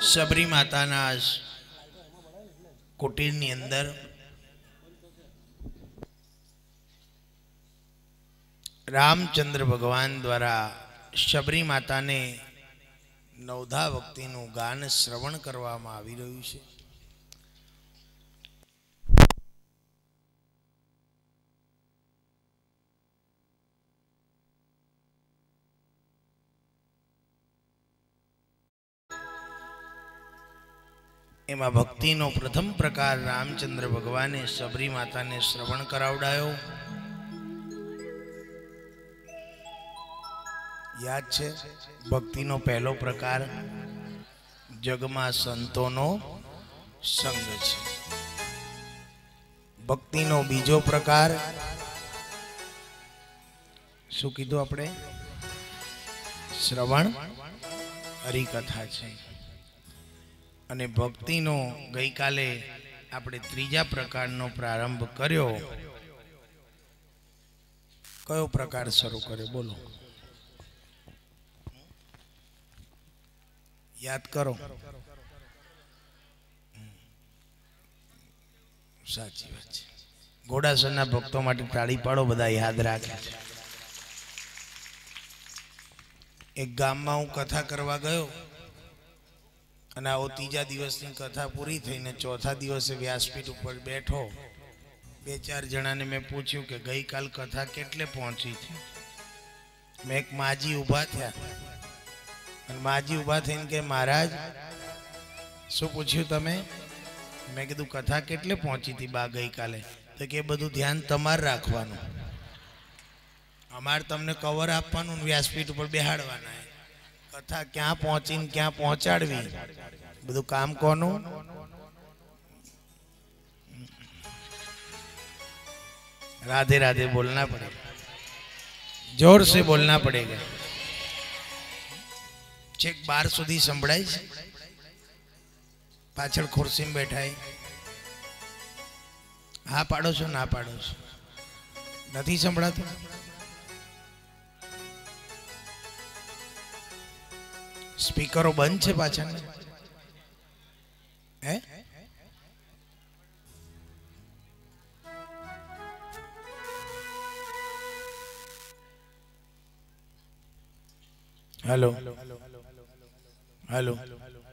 सबरी माताना कुटीरनी अंदर रामचंद्र भगवान द्वारा शबरी माता ने नवधा भक्तिનું ગાન શ્રવણ કરવામાં આવી રહ્યું છે। એમાં ભક્તિનો પ્રથમ પ્રકાર રામચંદ્ર ભગવાને શબરી માતાને શ્રવણ કરાવડાયો। याद छे भक्तिनो पहलो प्रकार जगमा संतोनो संग छे। भक्तिनो बीजो प्रकार शू कीधुं आपणे श्रवण हरिकथा छे। अने भक्तिनो गई काले आपणे त्रीजा प्रकारनो प्रारंभ कर्यो। कयो प्रकार शरू कर्यो बोलो, याद करो। साची बात छे। घोड़ासરના भक्तों માટે તાળી પાડો, બધા યાદ રાખે છે। एक ગામમાં હું કથા કરવા ગયો અને આવો ત્રીજા દિવસની કથા પૂરી થઈને ચોથા દિવસે વ્યાસપીઠ ઉપર બેઠો। બે ચાર જણાને મેં પૂછ્યું કે ગઈકાલ કથા કેટલે પહોંચી थी। મેં એક માજી ઊભા થયા, माजी उभा थईने के महाराज शू पूछ्यु तमे? मैं कीधुं कथा केटले पहोंची थी बा गई काले। तो के बधुं ध्यान तमार राखवानुं, अमार तमने कवर आपवानुं, व्यासपीठ पर बेहाडवाना है। कथा क्या पहोंची ने क्या पहोंचाडवी बधुं काम कोनुं? राधे राधे बोलना पड़ेगा, जोर से बोलना पड़ेगा। चेक 12 सुधी संभळाय छे? पाछळ खुर्सी में बैठा है। हाँ पाड़ो छो ना पाड़ो छो? नथी संभळातुं? स्पीकरो बंद छे पाछळ? Hey hello hello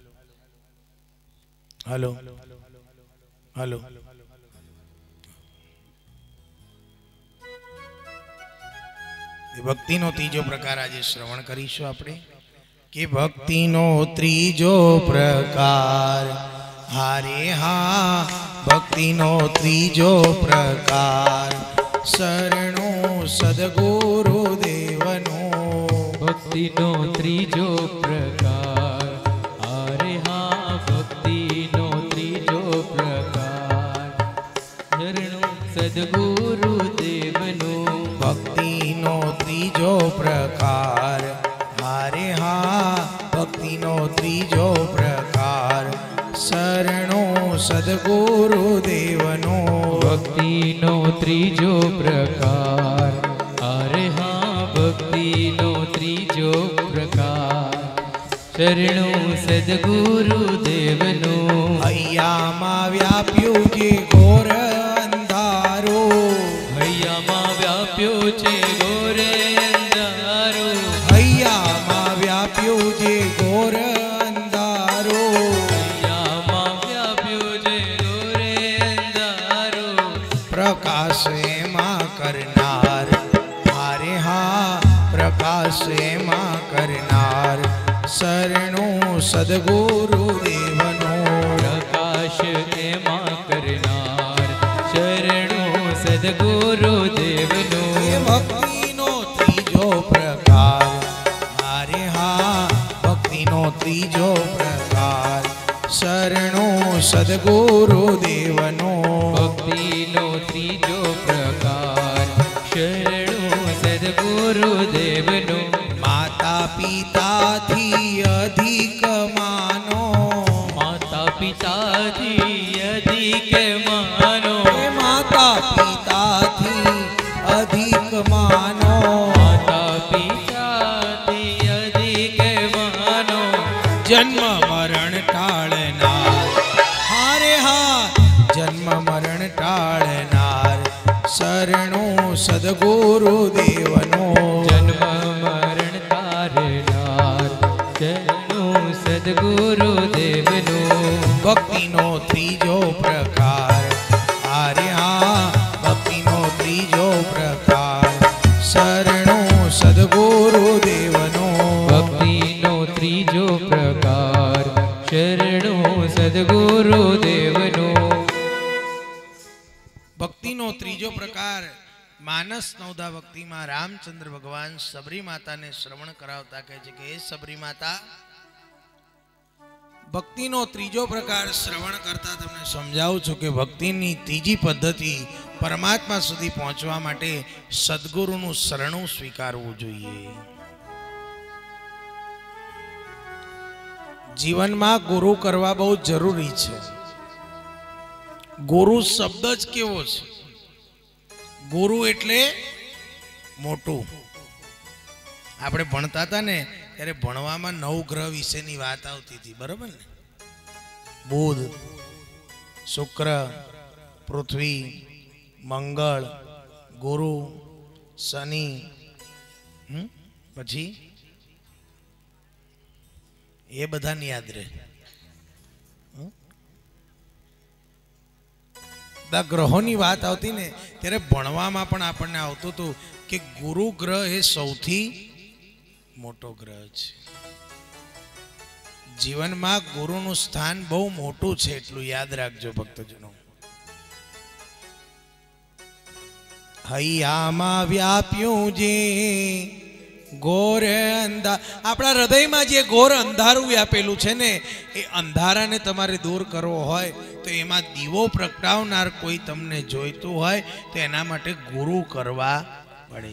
hello hello भक्ति नो तीजो प्रकार आज श्रवण करीशुं आपणे कि भक्ति नो त्रीजो प्रकार। हारे हाँ भक्ति नो त्रीजो प्रकार शरणो सद्गुरु देवनो। भक्ति नो त्रीजो प्रकार। अरे हाँ भक्ति नो त्रीजो प्रकार शरणो सद्गुरु देवनो। भक्ति नो त्रीजो प्रकार। अरे हाँ भक्ति नो त्रीजो प्रकार शरणो सद्गुरु देवनो। भक्ति नो त्रीजो प्रकार। अरे हाँ भक्ति नो त्रीजो प्रकार शरणो सद्गुरु देवनो। हैया मां व्याप्यो जे घोर अंधारो। हैया मां व्याप्यो छे घोर अंधारो। हैया मां व्याप्यो जे घोर अंधारो। हैया मां व्याप्यो छे घोर अंधारो। प्रकाश एमा करनार। हारे हाँ प्रकाश एमा करनार शरणो सद्गुरु देवनो। प्रकाश एमा करनार शरणो सद्गुरु देवनो। भक्ति नो तीजो प्रकार। हारे हाँ भक्ति नो तीजो प्रकार शरणो सद्गुरु देवनो। भक्ति नो तीजो प्रकार शरणो सद्गुरु देवनो। माता पिता थी अधिक मानो। माता पिता थी अधिक मानो। माता पिता थी अधिक मानो। माता पिता थी अधिक मानो। जन्म मरण था શરણું સદગુરુદેવનો જન્મ મરણ તારનાર શરણું સદગુરુદેવનો ભક્તિનો ત્રીજો પ્રકાર આર્યા ભક્તિનો ત્રીજો પ્રકાર શરણું સદગુરુદેવનો ભક્તિનો ત્રીજો પ્રકાર શરણું સદગુરુદેવનો ભક્તિનો ત્રીજો પ્રકાર માનસ નવદા ભક્તિમાં રામચંદ્ર ભગવાન સબરી માતાને શ્રવણ કરાવતા કહે છે કે એ સબરી માતા ભક્તિનો ત્રીજો પ્રકાર શ્રવણ કરતા તમને સમજાવું છું કે ભક્તિની ત્રીજી પદ્ધતિ પરમાત્મા સુધી પહોંચવા માટે સદગુરુનું શરણું સ્વીકારવું જોઈએ. જીવનમાં ગુરુ કરવા બહુ જરૂરી છે. ગુરુ શબ્દ જ કેવો છે? ગુરુ એટલે મોટું. આપણે ભણતા હતા ને ત્યારે ભણવામાં 9 ગ્રહ વિશેની વાત આવતી હતી, બરોબર ને? બુધ, શુક્ર, પૃથ્વી, મંગળ, ગુરુ, શનિ, પછી એ બધાને યાદ રહે. બધા ગ્રહોની વાત આવતી ને ત્યારે ભણવામાં પણ આપણને આવતું હતું કે ગુરુ ગ્રહ એ સૌથી મોટો ગ્રહ છે. જીવનમાં ગુરુનું સ્થાન બહુ મોટું છે, એટલું યાદ રાખજો ભક્તજનો. હૈયામાં વ્યાપ્યું જે ઘોર અંધાર, આપણા હૃદયમાં જે ઘોર અંધારું વ્યાપેલું છે ને એ અંધારાને તમારે દૂર કરવો હોય તો એમાં દીવો પ્રગટાવનાર કોઈ તમને જોઈતું હોય તો એના માટે ગુરુ કરવા પડે.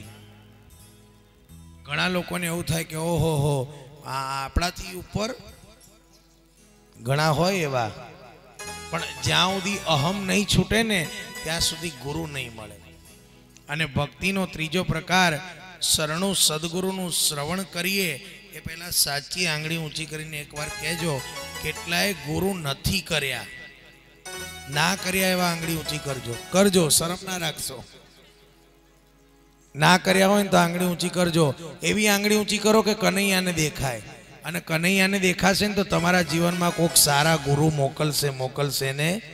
ઘણા લોકોને એવું થાય કે ઓહો હો આપણાથી ઉપર ઘણા હોય એવા, પણ જ્યાં સુધી અહમ નહીં છૂટે ને ત્યાં સુધી ગુરુ નહીં મળે. અને ભક્તિનો ત્રીજો પ્રકાર શરણું સદગુરુનું શ્રવણ કરીએ એ પહેલા સાચી આંગળી ઊંચી કરીને એકવાર કહેજો કેટલાય ગુરુ નથી કર્યા, ના કર્યા એવા આંગળી ઊંચી કરજો, શરમ ના રાખશો. ના કર્યા હોય ને તો આંગળી ઊંચી કરજો. એવી આંગળી ઊંચી કરો કે કનૈયાને દેખાય, અને કનૈયાને દેખાશે ને તો તમારા જીવનમાં કોઈક સારા ગુરુ મોકલશે.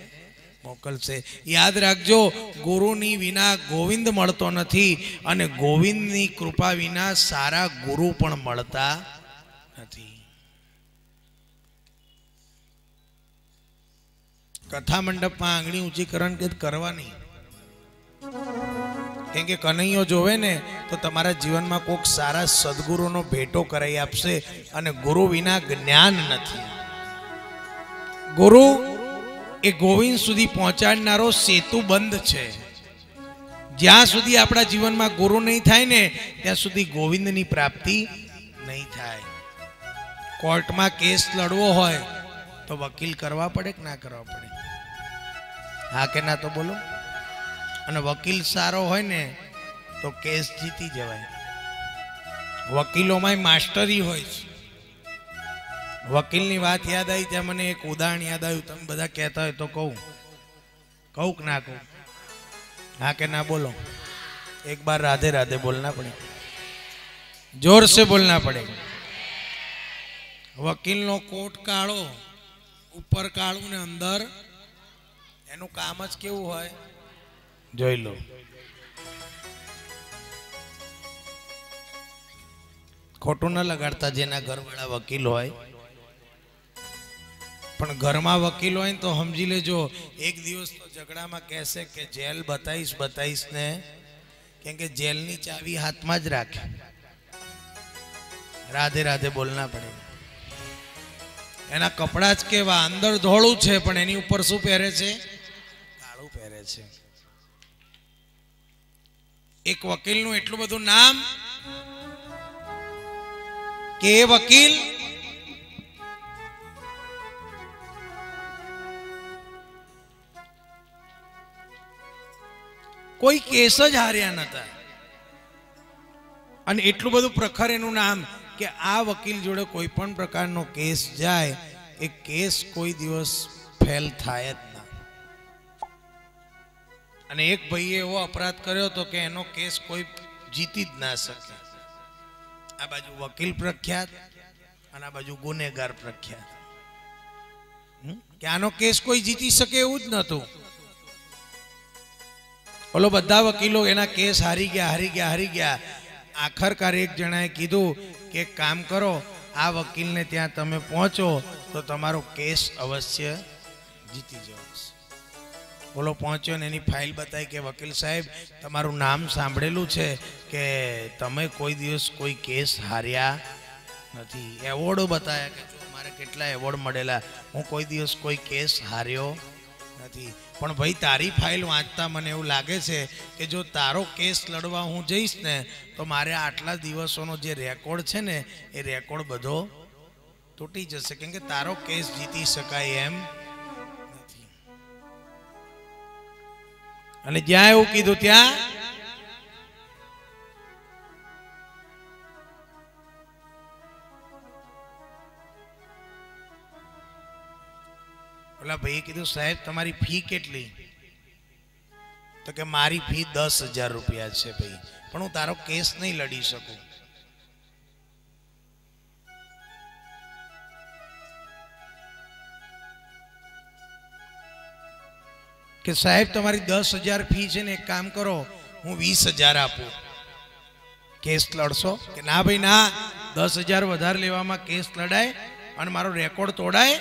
યાદ રાખજો, ગુરુની વિના ગોવિંદ મળતો નથી, અને ગોવિંદની કૃપા વિના સારા ગુરુ પણ મળતા નથી. કથા મંડપમાં આંગળી ઊંચી કરવાની, કેમ કે કનૈયો જોવે ને તો તમારા જીવનમાં કોઈક સારા સદગુરુનો ભેટો કરાઈ આપશે, અને ગુરુ વિના જ્ઞાન નથી. ગુરુ એ ગોવિંદ સુધી પહોંચાડનારો સેતુ બંધ છે. જ્યાં સુધી આપણા જીવનમાં ગુરુ નહીં થાય ને ત્યાં સુધી ગોવિંદની પ્રાપ્તિ નહીં થાય. કોર્ટમાં કેસ લડવો હોય તો વકીલ કરવા પડે કે ના કરવા પડે? હા કે ના તો બોલો. અને વકીલ સારો હોય ને તો કેસ જીતી જવાય. વકીલોમાં માસ્ટરી હોય છે. વકીલની વાત યાદ આવી ત્યાં મને એક ઉદાહરણ યાદ આવ્યું. તમે બધા કહેતા હોય તો કહું કે ના કહું? હા કે ના બોલો? એક બાર રાધે રાધે બોલના પડે, જોર से बोलना पड़ेगा. વકીલનો કોટ કાળો, ઉપર કાળું ને અંદર એનું કામ જ કેવું હોય જોઈ લો. ખોટું ન લગાડતા જેના ઘરવાળા વકીલ હોય, પણ ઘરમાં વકીલ હોય તો સમજી લેજો એક દિવસ તો ઝઘડામાં કહેશે કે જેલ બતાઈશ ને, કેમ કે જેલની ચાવી હાથમાં જ રાખે. રાધે રાધે બોલના પડે. એના કપડા જ કેવા, અંદર ધોળું છે પણ એની ઉપર શું પહેરે છે? કાળું પહેરે છે. એક વકીલનું એટલું બધું નામ કે એ વકીલ કોઈ કેસ જ હાર્યા નતા, અને એટલું બધું પ્રખર એનું નામ કે આ વકીલ જોડે કોઈ પણ પ્રકારનો કેસ જાય એ કેસ કોઈ દિવસ ફેલ થાય જ ના. અને એક ભાઈએ એવો અપરાધ કર્યો હતો કે એનો કેસ કોઈ જીતી જ ના શકે. આ બાજુ વકીલ પ્રખ્યાત અને આ બાજુ ગુનેગાર પ્રખ્યાત. કે આનો કેસ કોઈ જીતી શકે એવું જ નહોતું. બોલો બધા વકીલો એના કેસ હારી ગયા. આખરકાર એક જણાએ કીધું કે એક કામ કરો, આ વકીલને ત્યાં તમે પહોંચો તો તમારો કેસ અવશ્ય જીતી જશે. બોલો પહોંચ્યો ને એની ફાઇલ બતાવી કે વકીલ સાહેબ તમારું નામ સાંભળેલું છે કે તમે કોઈ દિવસ કોઈ કેસ હાર્યા નથી. એવોર્ડો બતાવ્યા કે જો મારે કેટલા એવોર્ડ મળેલા, હું કોઈ દિવસ કોઈ કેસ હાર્યો નથી. પણ ભાઈ તારી ફાઇલ વાંચતા મને એવું લાગે છે કે જો તારો કેસ લડવા હું જઈશ ને તો મારે આટલા દિવસોનો જે રેકોર્ડ છે ને એ રેકોર્ડ બધો તૂટી જશે, કેમ કે તારો કેસ જીતી શકાય એમ નથી. અને જ્યાં એવું કીધું ત્યાં ઓલા ભાઈએ કીધું સાહેબ તમારી ફી કેટલી? તો કે મારી ફી 10,000 રૂપિયા છે ભાઈ, પણ હું તારો કેસ નહીં લડી શકું. કે સાહેબ તમારી 10,000 ફી છે ને, એક કામ કરો હું 20,000 આપું, કેસ લડશો? કે ના ભાઈ ના, 10,000 વધારે લેવામાં કેસ લડાય અને મારો રેકોર્ડ તોડાય?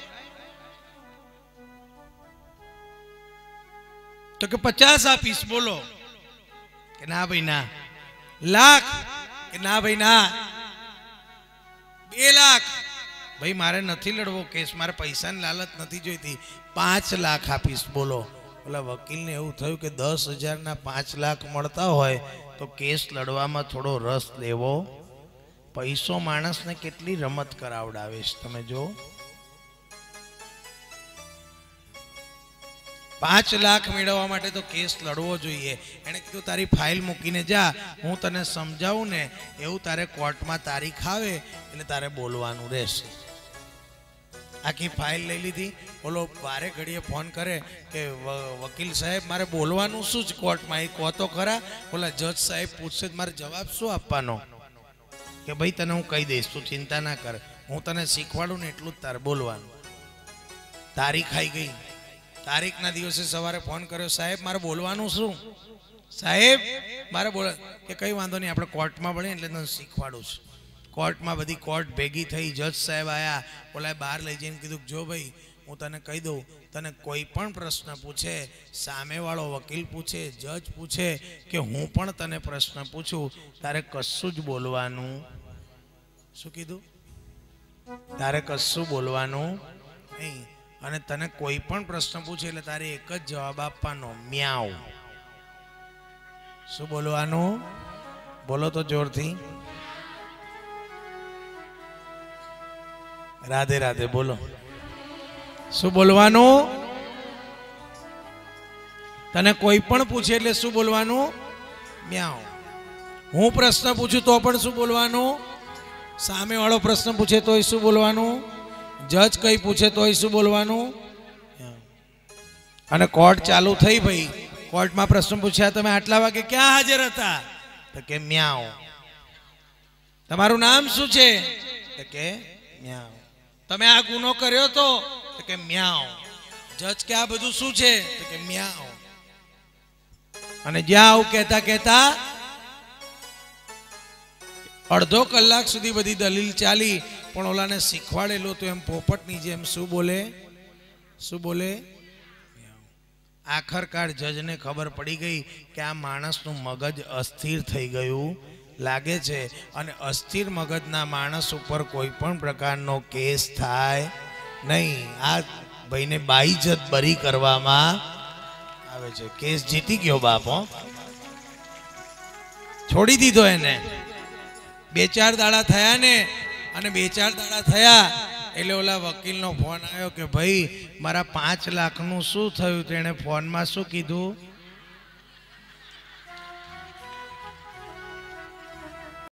તો કે 50 આપીશ. બોલો. કે ના ભાઈ ના. લાખ? કે ના ભાઈ ના. 2 લાખ? ભાઈ મારે નથી લડવો કેસ, મારે પૈસાની લાલચ નથી જોઈતી, 5 લાખ આપીશ. બોલો. ઓલા વકીલને એવું થયું કે 10,000 ના 5 લાખ મળતા હોય તો કેસ લડવામાં થોડો રસ લેવો. પૈસો માણસને કેટલી રમત કરાવડાવે છે તમે જો. 5 લાખ મેળવવા માટે તો કેસ લડવો જોઈએ. એને કીધું તારી ફાઇલ મૂકીને જા, હું તને સમજાવું ને એવું તારે કોર્ટમાં તારીખ આવે એટલે તારે બોલવાનું રહેશે. આખી ફાઇલ લઈ લીધી. બોલો બારે ઘડીએ ફોન કરે કે વકીલ સાહેબ મારે બોલવાનું શું છે કોર્ટમાં, એ કહો તો ખરા. બોલા જજ સાહેબ પૂછશે મારે જવાબ શું આપવાનો? કે ભાઈ તને હું કહી દઈશ, તું ચિંતા ના કર, હું તને શીખવાડું ને એટલું જ તારે બોલવાનું. તારીખ આવી ગઈ. તારીખના દિવસે સવારે ફોન કર્યો, સાહેબ મારે બોલવાનું શું? સાહેબ મારે બોલ. કે કઈ વાંધો નહીં, આપણે કોર્ટમાં ભણીએ એટલે તને શીખવાડું છું. કોર્ટમાં બધી કોર્ટ ભેગી થઈ, જજ સાહેબ આવ્યા. બોલાય બહાર લઈ જઈને કીધું જો ભાઈ હું તને કહી દઉં, તને કોઈ પણ પ્રશ્ન પૂછે, સામેવાળો વકીલ પૂછે, જજ પૂછે કે હું પણ તને પ્રશ્ન પૂછું, તારે કશું જ બોલવાનું. શું કીધું? તારે કશું બોલવાનું નહીં. અને તને કોઈ પણ પ્રશ્ન પૂછે એટલે તારે એક જ જવાબ આપવાનો, મ્યાઉ. શું બોલવાનું? બોલો તો જોરથી. રાધે રાધે બોલો. શું બોલવાનું? તને કોઈ પણ પૂછે એટલે શું બોલવાનું? મ્યાઉ. હું પ્રશ્ન પૂછું તો પણ શું બોલવાનું? સામે વાળો પ્રશ્ન પૂછે તોય શું બોલવાનું? જજ કઈ પૂછે તોય શું બોલવાનું? અને કોર્ટ ચાલુ થઈ ભાઈ. કોર્ટમાં પ્રશ્ન પૂછ્યા, તમે આટલા વાગે ક્યાં હાજર હતા? તો કે મ્યાઉ. તમારું નામ શું છે? તો કે મ્યાઉ. તમે આ ગુનો કર્યો તો? તો કે મ્યાઉ. જજ કે આ બધું શું છે? તો કે મ્યાઉ. અને જ્યાં આવું કહેતા કહેતા અડધો કલાક સુધી બધી દલીલ ચાલી, પણ ઓલાને શીખવાડેલું તો એમ પોપટની જેમ શું બોલે? શું બોલે? આખરકાર જજને ખબર પડી ગઈ કે આ માણસનું મગજ અસ્થિર થઈ ગયું લાગે છે, અને અસ્થિર મગજના માણસ ઉપર કોઈ પણ પ્રકારનો કેસ થાય નહીં. આ ભાઈને બાઈજત બરી કરવામાં આવે છે. કેસ જીતી ગયો બાપો, છોડી દીધો એને. 2-4 દાડા થયા ને, અને 2-4 દાડા થયા એટલે ઓલા વકીલનો ફોન આવ્યો કે ભાઈ મારા 5 લાખનું શું થયું? તેણે ફોનમાં શું કીધું?